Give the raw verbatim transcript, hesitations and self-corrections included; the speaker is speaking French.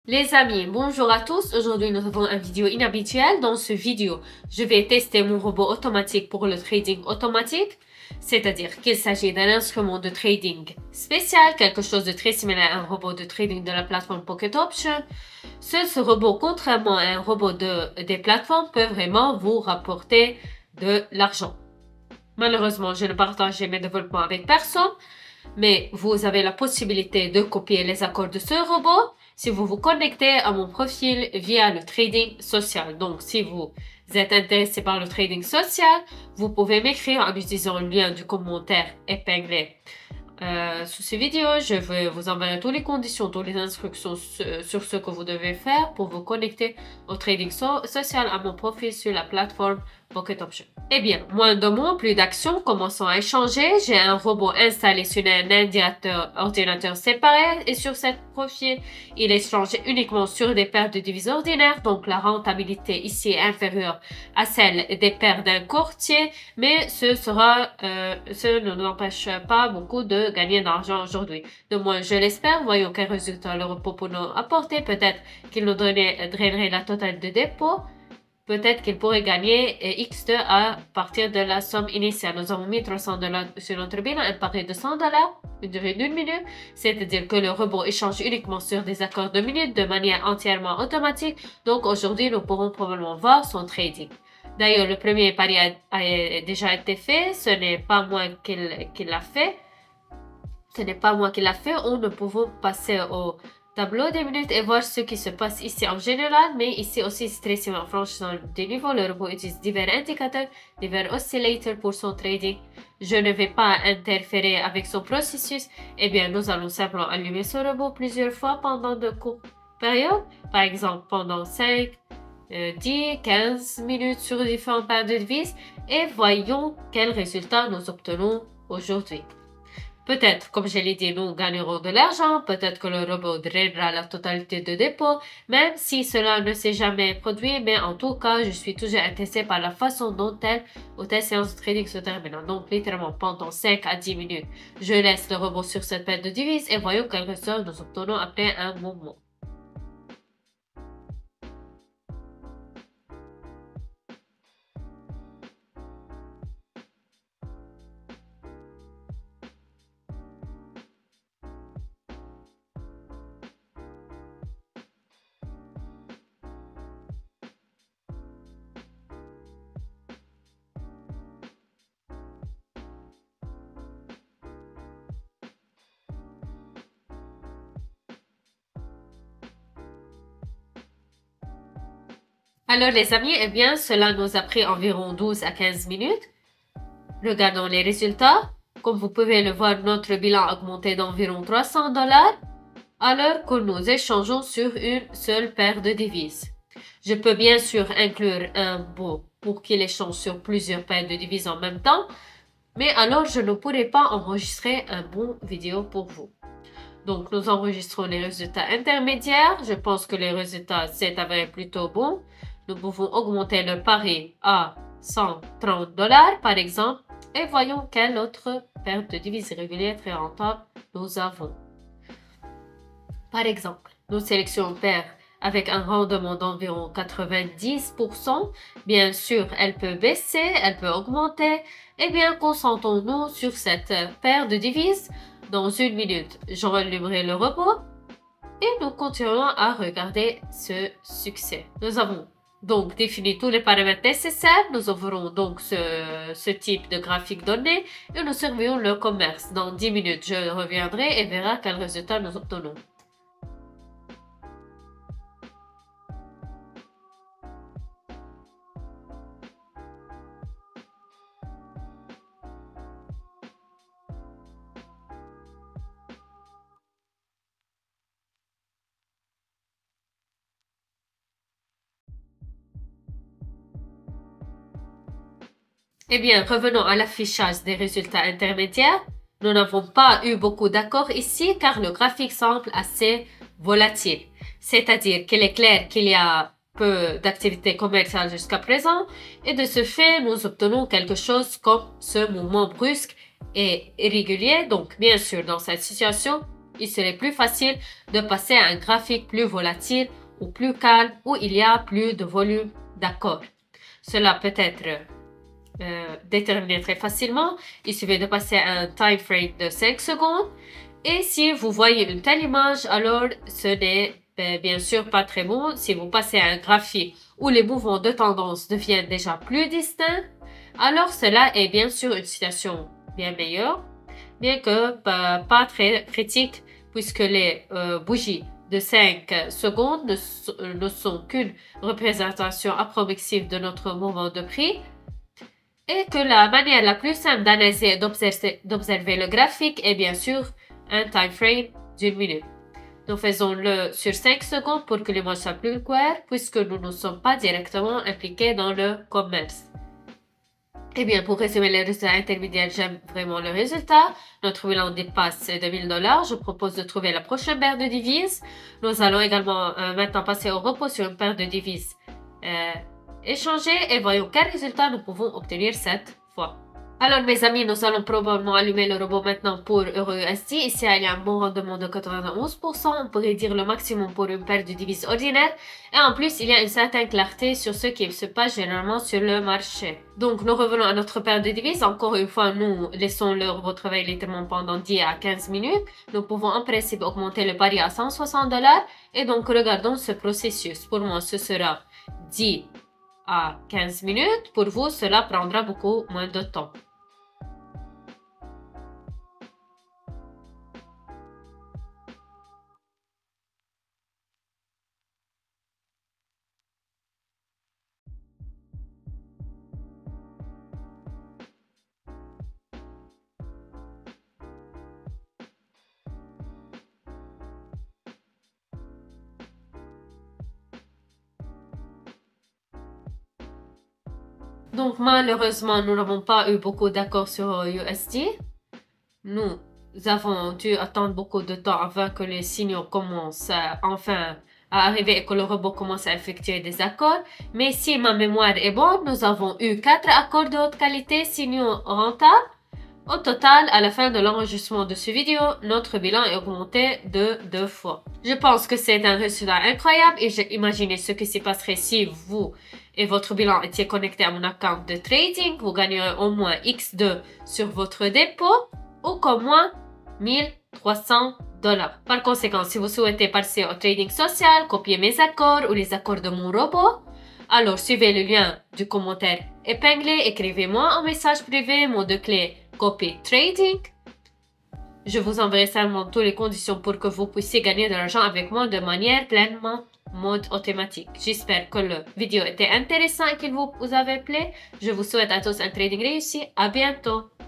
Les amis, bonjour à tous. Aujourd'hui, nous avons une vidéo inhabituelle. Dans ce vidéo, je vais tester mon robot automatique pour le trading automatique. C'est-à-dire qu'il s'agit d'un instrument de trading spécial, quelque chose de très similaire à un robot de trading de la plateforme Pocket Option. Ce, ce robot, contrairement à un robot de, des plateformes, peut vraiment vous rapporter de l'argent. Malheureusement, je ne partage mes développements avec personne, mais vous avez la possibilité de copier les accords de ce robot si vous vous connectez à mon profil via le trading social. Donc, si vous êtes intéressé par le trading social, vous pouvez m'écrire en utilisant le lien du commentaire épinglé euh, sous cette vidéo. Je vais vous envoyer toutes les conditions, toutes les instructions sur ce que vous devez faire pour vous connecter au trading so social à mon profil sur la plateforme Pocket Option. Eh bien, moins de mots, plus d'action, commençons à échanger. J'ai un robot installé sur un ordinateur, ordinateur séparé et sur cette profil, il échange uniquement sur des paires de devises ordinaires. Donc, la rentabilité ici est inférieure à celle des paires d'un courtier, mais ce sera, euh, ce ne nous empêche pas beaucoup de gagner d'argent aujourd'hui. De moins, je l'espère. Voyons quel résultat le repos peut nous apporter. Peut-être qu'il nous donnerait, drainerait la totale de dépôt. Peut-être qu'il pourrait gagner X deux à partir de la somme initiale. Nous avons mis trois cents dollars sur notre bilan, un pari de cent dollars, une durée d'une minute. C'est-à-dire que le robot échange uniquement sur des accords de minutes de manière entièrement automatique. Donc aujourd'hui, nous pourrons probablement voir son trading. D'ailleurs, le premier pari a, a déjà été fait. Ce n'est pas moi qui, qui l'a fait. Ce n'est pas moi qui l'a fait. Ou nous pouvons passer au tableau des minutes et voir ce qui se passe ici en général, mais ici aussi c'est très simple. En franchissant des niveaux, le robot utilise divers indicateurs, divers oscillators pour son trading. Je ne vais pas interférer avec son processus. Eh bien, nous allons simplement allumer ce robot plusieurs fois pendant de courtes périodes, par exemple pendant cinq, dix, quinze minutes sur différentes paires de devises, et voyons quels résultats nous obtenons aujourd'hui. Peut-être, comme je l'ai dit, nous gagnerons de l'argent, peut-être que le robot drainera la totalité de dépôt, même si cela ne s'est jamais produit, mais en tout cas, je suis toujours intéressée par la façon dont telle ou telle séance de trading se termine. Donc, littéralement, pendant cinq à dix minutes, je laisse le robot sur cette paire de devises et voyons quel résultat nous obtenons après un moment. Alors les amis, eh bien cela nous a pris environ douze à quinze minutes. Regardons les résultats. Comme vous pouvez le voir, notre bilan a augmenté d'environ trois cents dollars alors que nous échangeons sur une seule paire de devises. Je peux bien sûr inclure un bot pour qu'il échange sur plusieurs paires de devises en même temps, mais alors je ne pourrai pas enregistrer un bon vidéo pour vous. Donc nous enregistrons les résultats intermédiaires. Je pense que les résultats s'est avéré plutôt bons. Nous pouvons augmenter le pari à cent trente dollars par exemple et voyons quelle autre paire de devises régulières très rentable nous avons. Par exemple, nous sélectionnons paire avec un rendement d'environ quatre-vingt-dix pour cent. Bien sûr, elle peut baisser, elle peut augmenter. Eh bien, concentrons-nous sur cette paire de devises. Dans une minute, j'enlèverai le robot et nous continuons à regarder ce succès. Nous avons donc défini tous les paramètres nécessaires. Nous ouvrons donc ce, ce type de graphique donné et nous surveillons le commerce. Dans dix minutes, je reviendrai et verrai quel résultat nous obtenons. Eh bien, revenons à l'affichage des résultats intermédiaires. Nous n'avons pas eu beaucoup d'accords ici car le graphique semble assez volatile. C'est-à-dire qu'il est clair qu'il y a peu d'activité commerciale jusqu'à présent et de ce fait, nous obtenons quelque chose comme ce mouvement brusque et irrégulier. Donc, bien sûr, dans cette situation, il serait plus facile de passer à un graphique plus volatile ou plus calme où il y a plus de volume d'accords. Cela peut être euh, déterminé très facilement. Il suffit de passer à un time frame de cinq secondes. Et si vous voyez une telle image, alors ce n'est euh, bien sûr pas très bon. Si vous passez à un graphique où les mouvements de tendance deviennent déjà plus distincts, alors cela est bien sûr une situation bien meilleure, bien que bah, pas très critique, puisque les euh, bougies de cinq secondes ne, ne sont qu'une représentation approximative de notre mouvement de prix, et que la manière la plus simple d'analyser et d'observer le graphique est bien sûr un time frame d'une minute. Nous faisons-le sur cinq secondes pour que l'image soit plus claire, puisque nous ne sommes pas directement impliqués dans le commerce. Eh bien, pour résumer les résultats intermédiaires, j'aime vraiment le résultat. Notre bilan dépasse deux mille dollars. Je propose de trouver la prochaine paire de devises. Nous allons également euh, maintenant passer au repos sur une paire de devises euh, échangées et voyons quels résultats nous pouvons obtenir cette fois. Alors mes amis, nous allons probablement allumer le robot maintenant pour Euro U S D. Ici, il y a un bon rendement de quatre-vingt-onze pour cent. On pourrait dire le maximum pour une paire de devises ordinaire. Et en plus, il y a une certaine clarté sur ce qui se passe généralement sur le marché. Donc, nous revenons à notre paire de devises. Encore une fois, nous laissons le robot travailler littéralement pendant dix à quinze minutes. Nous pouvons en principe augmenter le pari à cent soixante dollars. Et donc, regardons ce processus. Pour moi, ce sera dix à quinze minutes. Pour vous, cela prendra beaucoup moins de temps. Donc malheureusement, nous n'avons pas eu beaucoup d'accords sur U S D. Nous avons dû attendre beaucoup de temps avant que les signaux commencent à, enfin à arriver et que le robot commence à effectuer des accords. Mais si ma mémoire est bonne, nous avons eu quatre accords de haute qualité, signaux rentables. Au total, à la fin de l'enregistrement de cette vidéo, notre bilan est augmenté de deux fois. Je pense que c'est un résultat incroyable et j'ai imaginé ce qui se passerait si vous et votre bilan étiez connecté à mon account de trading. Vous gagnerez au moins X deux sur votre dépôt ou qu'au moins mille trois cents dollars. Par conséquent, si vous souhaitez passer au trading social, copier mes accords ou les accords de mon robot, alors suivez le lien du commentaire épinglé, écrivez-moi un message privé, mot de clé copy trading. Je vous enverrai seulement toutes les conditions pour que vous puissiez gagner de l'argent avec moi de manière pleinement mode automatique. J'espère que la vidéo était intéressante et qu'il vous, vous avait plu. Je vous souhaite à tous un trading réussi. À bientôt.